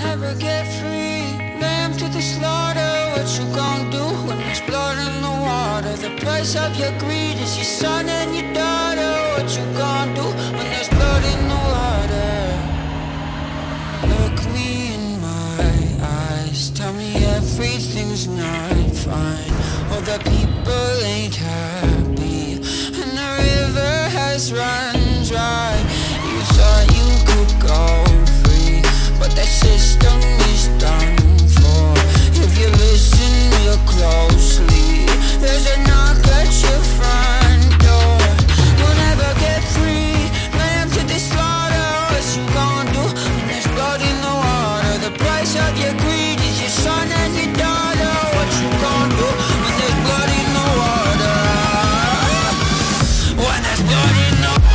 never get free. Lamb to the slaughter, what you gon' do when there's blood in the water? The price of your greed is your son and your daughter. What you gon' do when there's blood in the water? Look me in my eyes, tell me everything's not fine. All the people ain't happy, and the river has run dry. You thought you could go free, but that system is done for. If you listen real closely, there's a knock at your front door. You'll never get free. Lamb to the slaughter, what you gon' do when there's blood in the water? The price of your greed is your son and your daughter. What you gon' do when there's blood in the water? When there's blood in the water.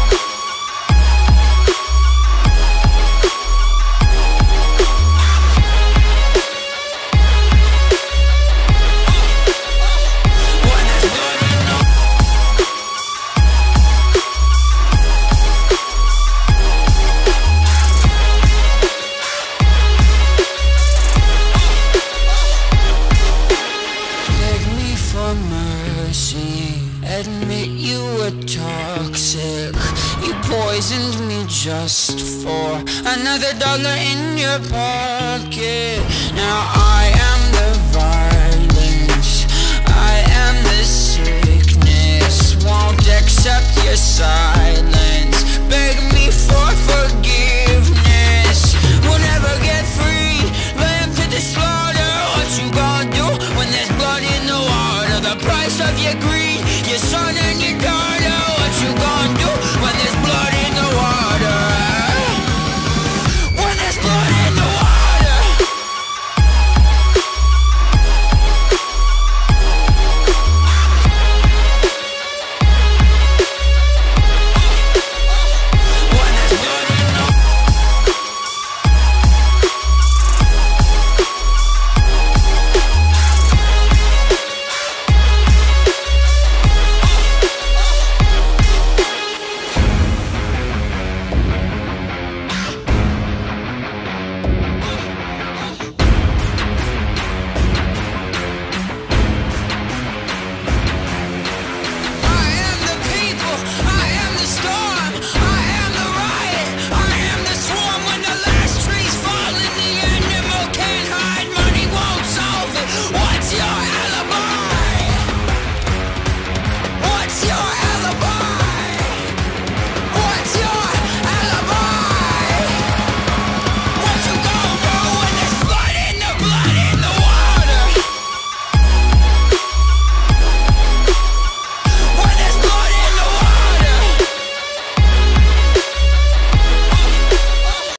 Admit you were toxic. You poisoned me just for another dollar in your pocket. Now I am the violence, I am the sickness. Won't accept your silence. Beg me for forgiveness.